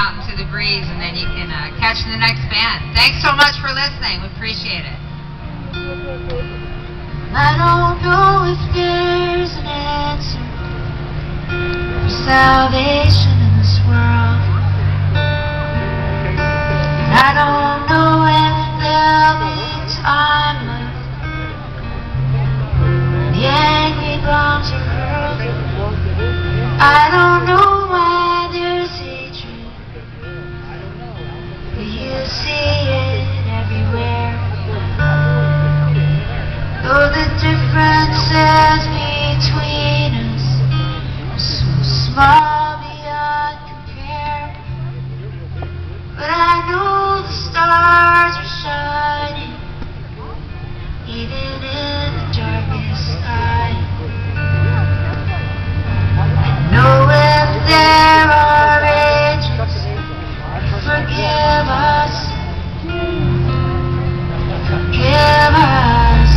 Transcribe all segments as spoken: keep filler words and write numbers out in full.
out into the breeze, and then you can uh, catch the next band. Thanks so much for listening. We appreciate it. I don't know if there's an answer for salvation in this world. I don't know if there'll be time left. The angry bombs are hurled. I don't know why there's hatred, but you see it everywhere. Though the differences between us are so small beyond compare, but I know the stars are shining even in the darkest sky. I know if there are angels, forgive us, forgive us.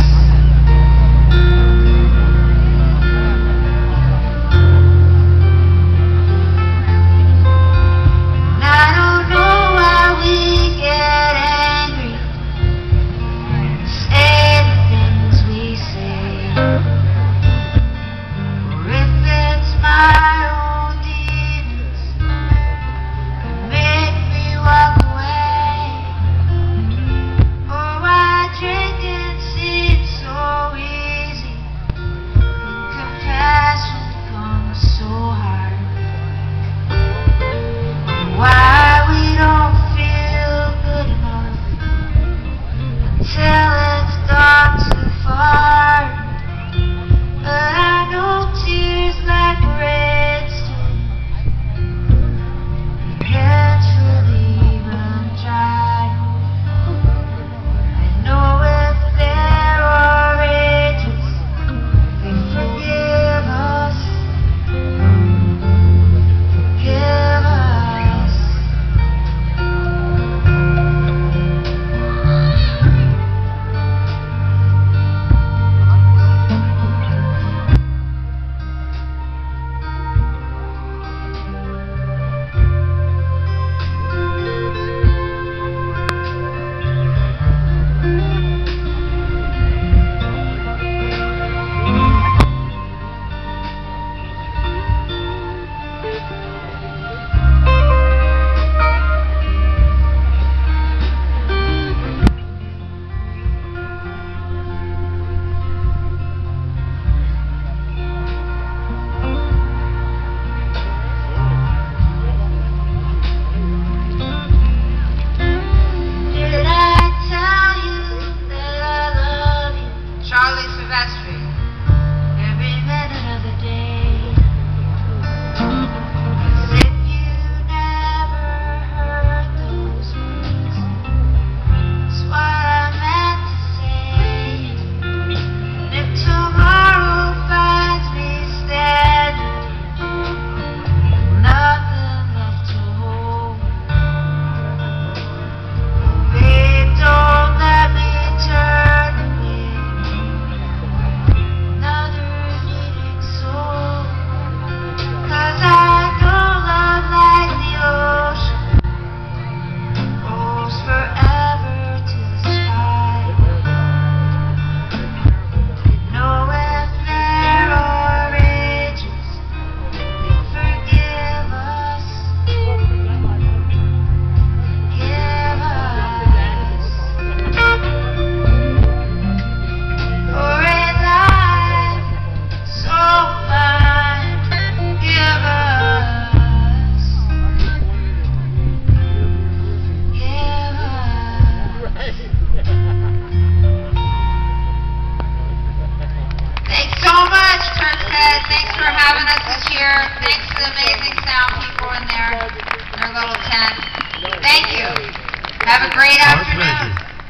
Thanks for having us this year. Thanks to the amazing sound people in there, in their little tent. Thank you. Have a great afternoon.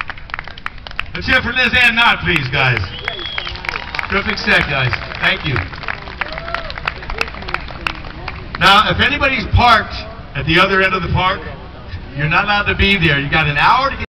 Let's hear for Lizanne Knott, please, guys. Terrific set, guys. Thank you. Now, if anybody's parked at the other end of the park, you're not allowed to be there. You got an hour to get